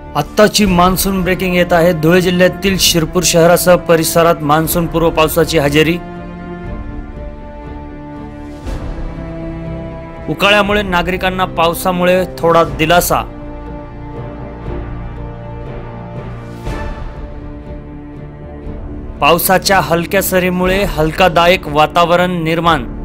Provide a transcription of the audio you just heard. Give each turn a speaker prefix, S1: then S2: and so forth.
S1: आत्ताची monsoon breaking येत आहे। धुळे जिल्ह्यातील शिरपूर शहरासह परिसरात मान्सून पूर्व पावसाची हजेरी। उकाळ्यामुळे नागरिकांना पावसामुळे थोडा दिलासा। पावसाच्या हलक्या सरीमुळे हलकादायक वातावरण निर्माण।